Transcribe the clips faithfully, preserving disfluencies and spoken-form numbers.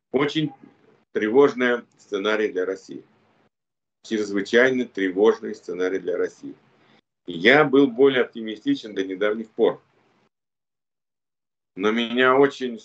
Очень тревожный сценарий для России. Чрезвычайно тревожный сценарий для России. Я был более оптимистичен до недавних пор. Но меня очень...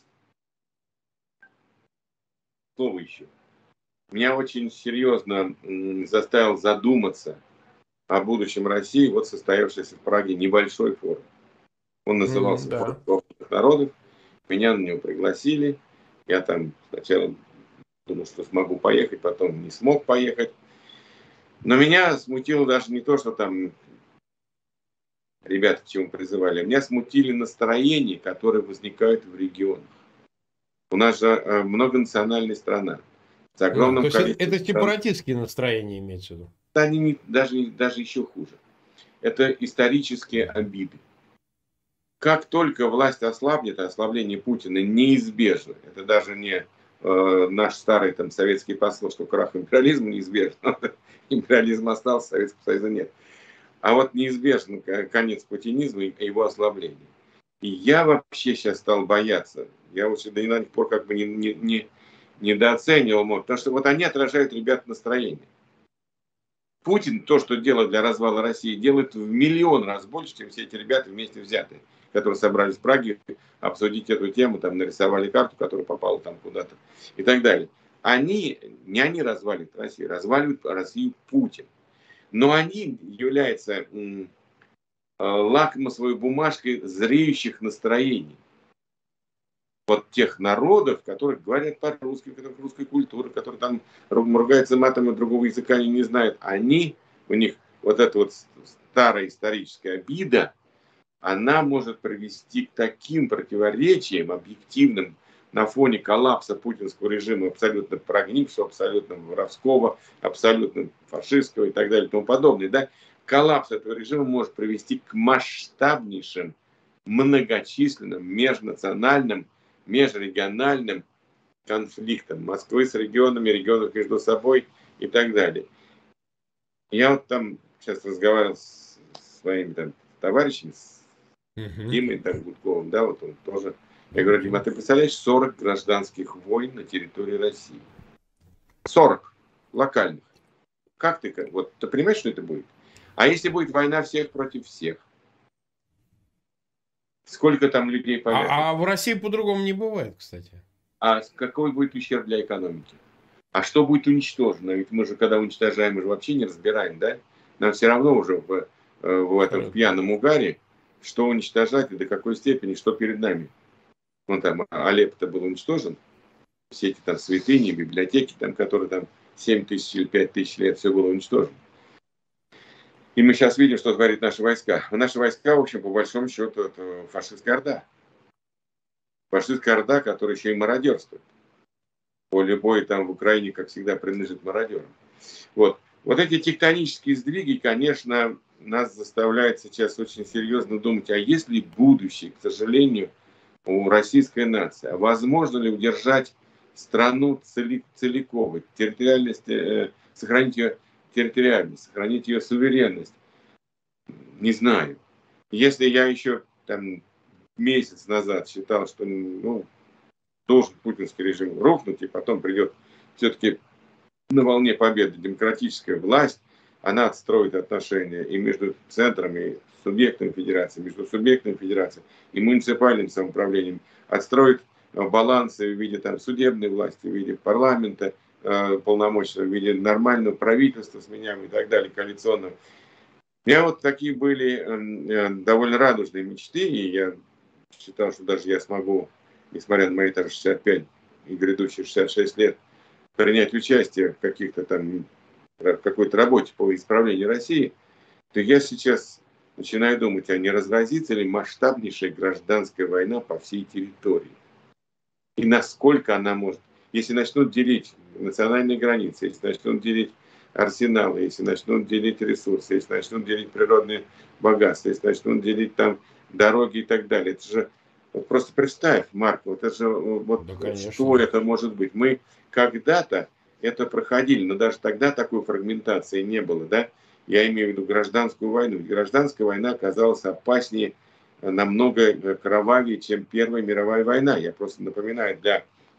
Слово еще. Меня очень серьезно заставил задуматься о будущем России вот состоявшийся в Праге небольшой форум. Он назывался Mm, да. «Форум народов». Меня на него пригласили. Я там сначала думал, что смогу поехать, потом не смог поехать. Но меня смутило даже не то, что там ребята к чему призывали. Меня смутили настроения, которые возникают в регионах. У нас же многонациональная страна. С А, то огромным есть это, количеством это стран. сепаратистские настроения имеется в виду? Они не, даже, даже еще хуже. Это исторические обиды. Как только власть ослабнет, ослабление Путина неизбежно. Это даже не э, наш старый там советский посыл, что крах империализма неизбежен. Империализм остался, Советского Союза нет. А вот неизбежен конец путинизма и его ослабление. И я вообще сейчас стал бояться. Я вот до недавних пор как бы не, не, не, недооценивал, может, потому что вот они отражают, ребят, настроение. Путин то, что делает для развала России, делает в миллион раз больше, чем все эти ребята вместе взятые, которые собрались в Праге обсудить эту тему, там нарисовали карту, которая попала там куда-то и так далее. Они, не они разваливают Россию, разваливают Россию Путин. Но они являются м, лакмусовой бумажкой зреющих настроений. Вот тех народов, которые говорят по-русски, которых русской культуры, которые там ругаются матом, и другого языка они не знают. Они, у них вот эта вот старая историческая обида, она может привести к таким противоречиям объективным на фоне коллапса путинского режима, абсолютно прогнившего, абсолютно воровского, абсолютно фашистского и так далее и тому подобное. Да? Коллапс этого режима может привести к масштабнейшим, многочисленным, межнациональным, межрегиональным конфликтам Москвы с регионами, регионов между собой и так далее. Я вот там сейчас разговаривал с своими там товарищами, с Угу. Димой там, Гудковым, да, вот он тоже. Я говорю, Дима, а ты представляешь сорок гражданских войн на территории России? сорок локальных. Как ты, вот ты понимаешь, что это будет? А если будет война всех против всех? Сколько там людей повязнет? А, а в России по-другому не бывает, кстати. А какой будет ущерб для экономики? А что будет уничтожено? Ведь мы же, когда уничтожаем, мы же вообще не разбираем, да? Нам все равно уже в, в этом в Абсолютно. пьяном угаре, что уничтожать и до какой степени, что перед нами. Вон там Алеппо-то был уничтожен, все эти там святыни, библиотеки, там, которые там семь тысяч или пять тысяч лет, все было уничтожено. И мы сейчас видим, что творит наши войска. А наши войска, в общем, по большому счету, это фашистская орда. Фашистская орда, которая еще и мародерствует. Поле боя там в Украине, как всегда, принадлежит мародерам. Вот. Вот эти тектонические сдвиги, конечно, нас заставляют сейчас очень серьезно думать, а есть ли будущее, к сожалению, у российской нации? А возможно ли удержать страну целиком, территориальность, э, сохранить ее территориальность, сохранить ее суверенность? Не знаю. Если я еще там месяц назад считал, что ну, должен путинский режим рухнуть, и потом придет все-таки на волне победы демократическая власть, она отстроит отношения и между центром, и субъектом федерации, между субъектом федерации и муниципальным самоуправлением, отстроит балансы в виде там, судебной власти, в виде парламента э, полномочного, в виде нормального правительства с меня и так далее, коалиционного. У меня вот такие были э, довольно радужные мечты, и я считал, что даже я смогу, несмотря на мои там, шестьдесят пять и грядущие шестьдесят шесть лет, принять участие в каких-то там какой-то работе по исправлению России, то я сейчас начинаю думать, а не разразится ли масштабнейшая гражданская война по всей территории? И насколько она может, если начнут делить национальные границы, если начнут делить арсеналы, если начнут делить ресурсы, если начнут делить природные богатства, если начнут делить там дороги и так далее. Это же вот просто представь, Марк, вот это же вот Да, что конечно. это может быть. Мы когда-то это проходили, но даже тогда такой фрагментации не было, да? Я имею в виду гражданскую войну. Гражданская война оказалась опаснее, намного кровавее, чем Первая мировая война. Я просто напоминаю для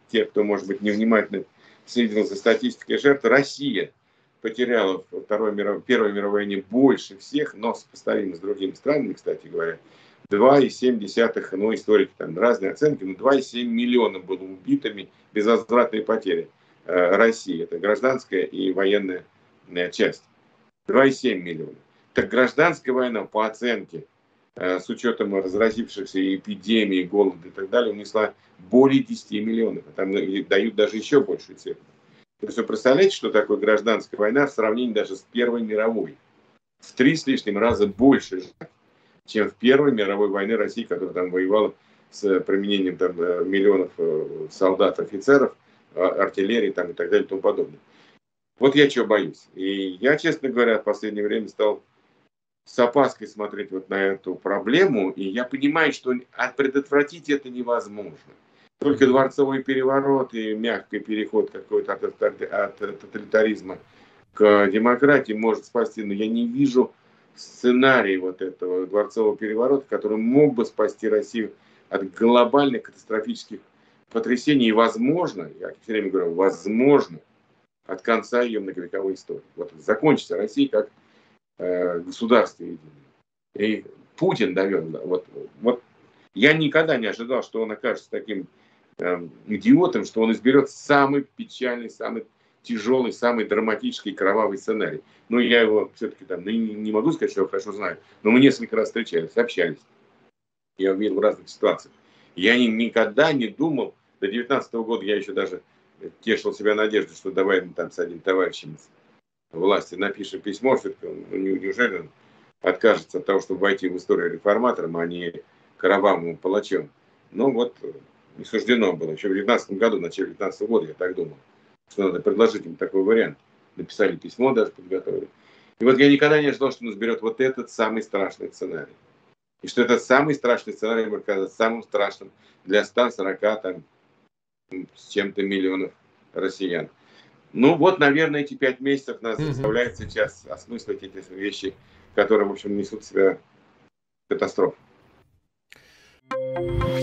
те, кто, может быть, невнимательно следил за статистикой жертв, Россия потеряла во Второй мировой, Первой мировой войне больше всех, но сопоставимо с другими странами, кстати говоря, два и семь десятых, ну, историки там разные оценки, но два и семь миллиона было убитыми, безвозвратные потери э, России. Это гражданская и военная э, часть. два и семь миллиона. Так гражданская война, по оценке, э, с учетом разразившихся эпидемий, голода и так далее, унесла более десяти миллионов. Там дают даже еще большую цифру. То есть вы представляете, что такое гражданская война в сравнении даже с Первой мировой? В три с лишним раза больше, чем в Первой мировой войне России, которая там воевала с применением там, миллионов солдат, офицеров, артиллерии там, и так далее и тому подобное. Вот я чего боюсь. И я, честно говоря, в последнее время стал с опаской смотреть вот на эту проблему, и я понимаю, что предотвратить это невозможно. Только дворцовый переворот и мягкий переход какой-то от, от тоталитаризма к демократии может спасти. Но я не вижу сценария вот этого дворцового переворота, который мог бы спасти Россию от глобальных катастрофических потрясений. И возможно, я все время говорю, возможно, от конца ее многовековой истории. Вот закончится Россия как э, государство единое. И Путин довел. Да, вот, вот я никогда не ожидал, что он окажется таким идиотом, что он изберет самый печальный, самый тяжелый, самый драматический, кровавый сценарий. Но я его все-таки там ну, не могу сказать, что я хорошо знаю, но мы несколько раз встречались, общались. Я увидел в разных ситуациях. Я ни, никогда не думал, до девятнадцатого года я еще даже тешил себя надеждой, что давай мы там с одним товарищем власти напишем письмо, что ну, неужели он откажется от того, чтобы войти в историю реформатором, а не кровавым палачом. Ну вот не суждено было. Еще в девятнадцатом году, в начале девятнадцатого года я так думал, что надо предложить им такой вариант. Написали письмо, даже подготовили. И вот я никогда не ожидал, что он изберет вот этот самый страшный сценарий. И что этот самый страшный сценарий будет казаться самым страшным для ста сорока там, с чем-то миллионов россиян. Ну вот, наверное, эти пять месяцев нас заставляют сейчас осмыслить эти вещи, которые, в общем, несут в себя катастрофу.